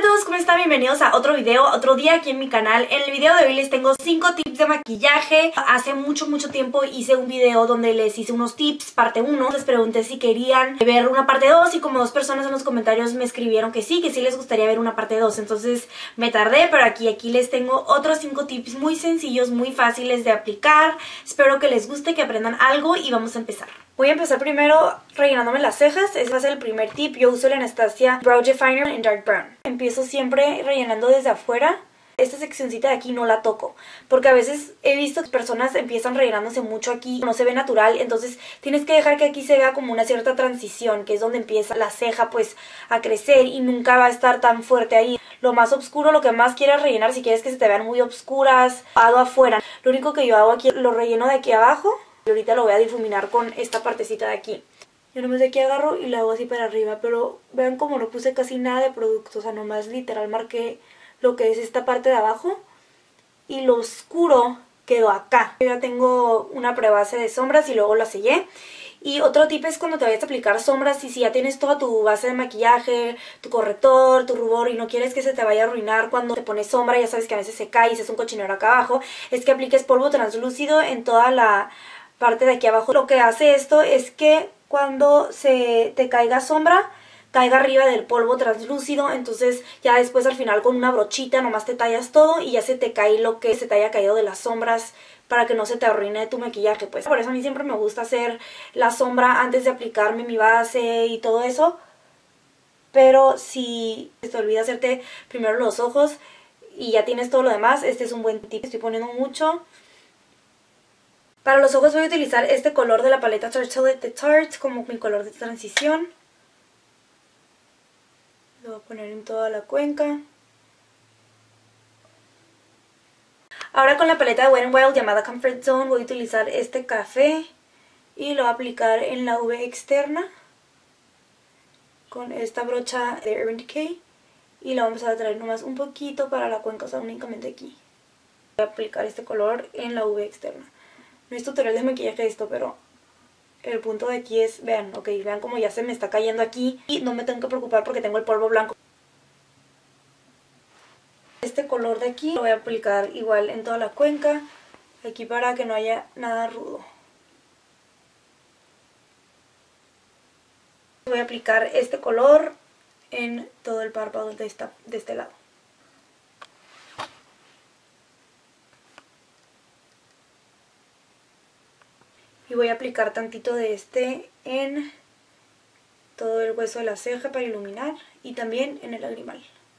todos, ¿cómo están? Bienvenidos a otro video, otro día aquí en mi canal. En el video de hoy les tengo 5 tips de maquillaje. Hace mucho tiempo hice un video donde les hice unos tips, parte 1. Les pregunté si querían ver una parte 2 y como 2 personas en los comentarios me escribieron que sí les gustaría ver una parte 2. Entonces me tardé, pero aquí les tengo otros 5 tips muy sencillos, muy fáciles de aplicar. Espero que les guste, que aprendan algo y vamos a empezar. Voy a empezar primero rellenándome las cejas. Ese va a ser el primer tip. Yo uso el Anastasia Brow Definer en Dark Brown. Empiezo siempre rellenando desde afuera. Esta seccioncita de aquí no la toco, porque a veces he visto que personas empiezan rellenándose mucho aquí, no se ve natural, entonces tienes que dejar que aquí se vea como una cierta transición, que es donde empieza la ceja pues a crecer y nunca va a estar tan fuerte ahí. Lo más oscuro, lo que más quieras rellenar, si quieres que se te vean muy oscuras, hago afuera. Lo único que yo hago aquí, lo relleno de aquí abajo y ahorita lo voy a difuminar con esta partecita de aquí. Yo nomás de aquí agarro y lo hago así para arriba, pero vean como no puse casi nada de producto, o sea, nomás literal marqué lo que es esta parte de abajo y lo oscuro quedó acá. Yo ya tengo una prebase de sombras y luego la sellé. Y otro tip es cuando te vayas a aplicar sombras y si ya tienes toda tu base de maquillaje, tu corrector, tu rubor y no quieres que se te vaya a arruinar cuando te pones sombra, ya sabes que a veces se cae y se hace un cochinero acá abajo, es que apliques polvo translúcido en toda la parte de aquí abajo. Lo que hace esto es que cuando se te caiga sombra, caiga arriba del polvo translúcido, entonces ya después al final con una brochita nomás te tallas todo y ya se te cae lo que se te haya caído de las sombras para que no se te arruine tu maquillaje. Pues por eso a mí siempre me gusta hacer la sombra antes de aplicarme mi base y todo eso, pero si te olvida hacerte primero los ojos y ya tienes todo lo demás, este es un buen tip. Estoy poniendo mucho. Para los ojos voy a utilizar este color de la paleta Tartelette de Tarte como mi color de transición. Lo voy a poner en toda la cuenca. Ahora con la paleta de Wet n Wild llamada Comfort Zone voy a utilizar este café y lo voy a aplicar en la V externa con esta brocha de Urban Decay y la vamos a traer nomás un poquito para la cuenca, o sea, únicamente aquí. Voy a aplicar este color en la V externa. No es tutorial de maquillaje esto, pero el punto de aquí es, vean, vean como ya se me está cayendo aquí y no me tengo que preocupar porque tengo el polvo blanco. Este color de aquí lo voy a aplicar igual en toda la cuenca, aquí para que no haya nada rudo. Voy a aplicar este color en todo el párpado de este lado. Y voy a aplicar tantito de este en todo el hueso de la ceja para iluminar y también en el lagrimal.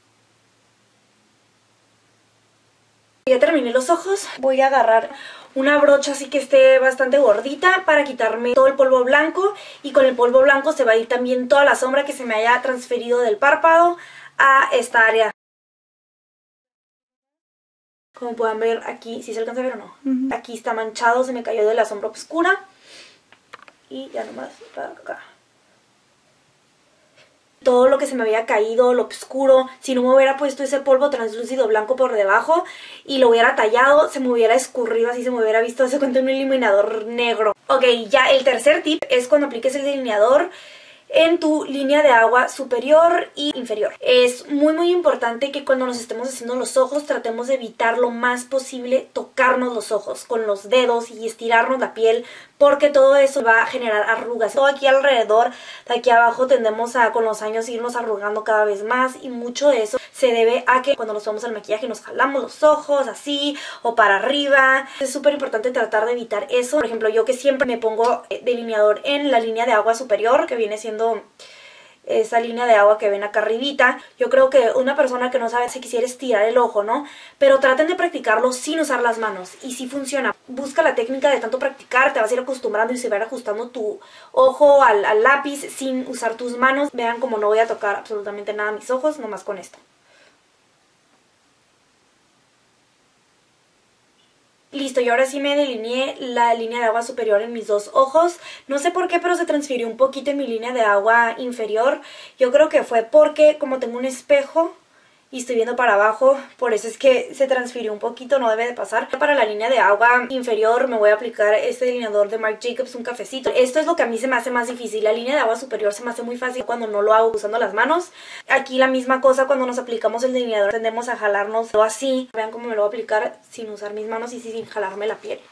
Ya terminé los ojos, voy a agarrar una brocha así que esté bastante gordita para quitarme todo el polvo blanco y con el polvo blanco se va a ir también toda la sombra que se me haya transferido del párpado a esta área. Como pueden ver aquí, si se alcanza a ver o no, aquí está manchado, se me cayó de la sombra oscura y ya nomás para acá. Todo lo que se me había caído, lo oscuro, si no me hubiera puesto ese polvo translúcido blanco por debajo y lo hubiera tallado, se me hubiera escurrido así, se me hubiera visto, se cuenta un iluminador negro. Ok, ya el tercer tip es cuando apliques el delineador en tu línea de agua superior y inferior. Es muy importante que cuando nos estemos haciendo los ojos tratemos de evitar lo más posible tocarnos los ojos con los dedos y estirarnos la piel, porque todo eso va a generar arrugas. Todo aquí alrededor, de aquí abajo tendemos a con los años irnos arrugando cada vez más y mucho de eso se debe a que cuando nos vamos al maquillaje nos jalamos los ojos así o para arriba. Es súper importante tratar de evitar eso. Por ejemplo, yo que siempre me pongo delineador en la línea de agua superior, que viene siendo esa línea de agua que ven acá arribita. Yo creo que una persona que no sabe si quisiera estirar el ojo, ¿no? Pero traten de practicarlo sin usar las manos y si funciona. Busca la técnica de tanto practicar, te vas a ir acostumbrando y se va a ir ajustando tu ojo al lápiz sin usar tus manos. Vean como no voy a tocar absolutamente nada mis ojos, nomás con esto. Listo, y ahora sí me delineé la línea de agua superior en mis dos ojos. No sé por qué, pero se transfirió un poquito en mi línea de agua inferior. Yo creo que fue porque como tengo un espejo y estoy viendo para abajo, por eso es que se transfirió un poquito, no debe de pasar. Para la línea de agua inferior me voy a aplicar este delineador de Marc Jacobs, un cafecito. Esto es lo que a mí se me hace más difícil. La línea de agua superior se me hace muy fácil cuando no lo hago usando las manos. Aquí la misma cosa, cuando nos aplicamos el delineador tendemos a jalarnos así. Vean cómo me lo voy a aplicar sin usar mis manos y sin jalarme la piel.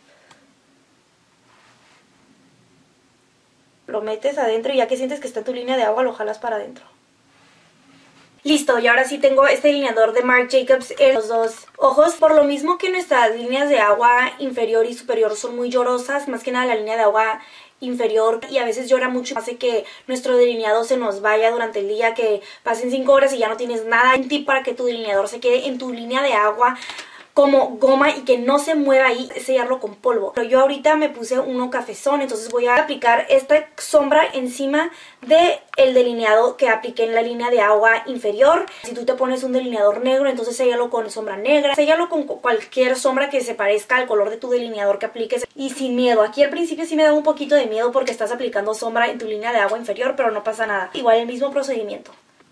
Lo metes adentro y ya que sientes que está en tu línea de agua lo jalas para adentro. Listo, y ahora sí tengo este delineador de Marc Jacobs en los dos ojos. Por lo mismo que nuestras líneas de agua inferior y superior son muy llorosas, más que nada la línea de agua inferior, y a veces llora mucho, hace que nuestro delineado se nos vaya durante el día, que pasen 5 horas y ya no tienes nada. Un tip para que tu delineador se quede en tu línea de agua como goma y que no se mueva ahí, sellarlo con polvo. Pero yo ahorita me puse uno cafezón, entonces voy a aplicar esta sombra encima del delineado que apliqué en la línea de agua inferior. Si tú te pones un delineador negro, entonces séllalo con sombra negra, séllalo con cualquier sombra que se parezca al color de tu delineador que apliques y sin miedo. Aquí al principio sí me da un poquito de miedo porque estás aplicando sombra en tu línea de agua inferior, pero no pasa nada. Igual el mismo procedimiento.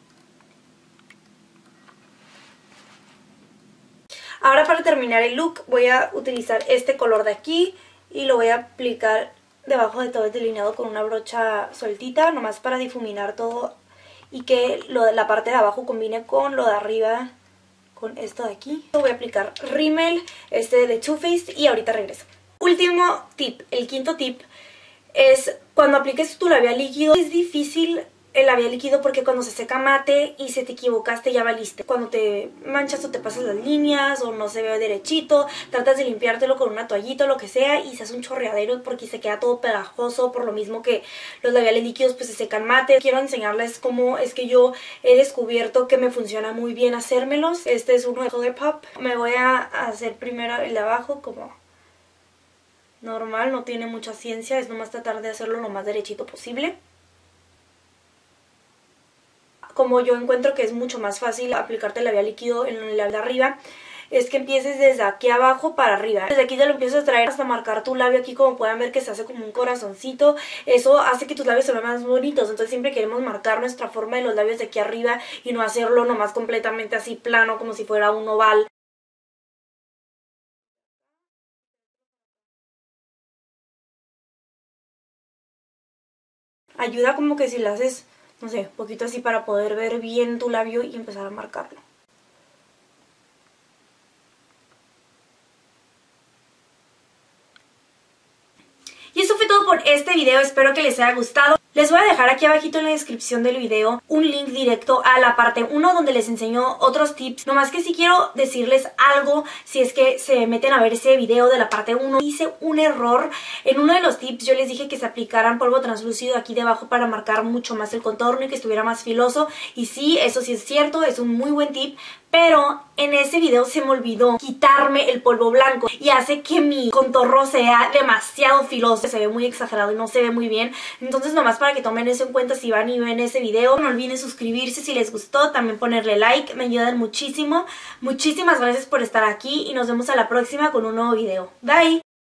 Ahora para terminar el look voy a utilizar este color de aquí y lo voy a aplicar debajo de todo el delineado con una brocha sueltita, nomás para difuminar todo y que la parte de abajo combine con lo de arriba, con esto de aquí. Voy a aplicar rímel, este de Too Faced, y ahorita regreso. Último tip, el quinto tip, es cuando apliques tu labial líquido. Es difícil el labial líquido porque cuando se seca mate y se te equivocaste ya valiste. Cuando te manchas o te pasas las líneas o no se ve derechito, tratas de limpiártelo con una toallita o lo que sea y se hace un chorreadero porque se queda todo pegajoso, por lo mismo que los labiales líquidos pues se secan mate. Quiero enseñarles cómo es que yo he descubierto que me funciona muy bien hacérmelos. Este es uno de Colourpop. Me voy a hacer primero el de abajo como normal, no tiene mucha ciencia, es nomás tratar de hacerlo lo más derechito posible. Como yo encuentro que es mucho más fácil aplicarte el labial líquido en el labial de arriba, es que empieces desde aquí abajo para arriba. Desde aquí te lo empiezas a traer hasta marcar tu labio aquí, como pueden ver que se hace como un corazoncito. Eso hace que tus labios se vean más bonitos, entonces siempre queremos marcar nuestra forma de los labios de aquí arriba y no hacerlo nomás completamente así plano como si fuera un oval. Ayuda como que si lo haces, no sé, poquito así para poder ver bien tu labio y empezar a marcarlo. Y eso fue todo por este video, espero que les haya gustado. Les voy a dejar aquí abajito en la descripción del video un link directo a la parte 1 donde les enseño otros tips. Nomás que si quiero decirles algo, si es que se meten a ver ese video de la parte 1, hice un error. En uno de los tips yo les dije que se aplicaran polvo translúcido aquí debajo para marcar mucho más el contorno y que estuviera más filoso. Y sí, eso sí es cierto, es un muy buen tip. Pero en ese video se me olvidó quitarme el polvo blanco y hace que mi contorno sea demasiado filoso. Se ve muy exagerado y no se ve muy bien. Entonces nomás para que tomen eso en cuenta si van y ven ese video. No olviden suscribirse si les gustó, también ponerle like, me ayudan muchísimo. Muchísimas gracias por estar aquí y nos vemos a la próxima con un nuevo video. Bye.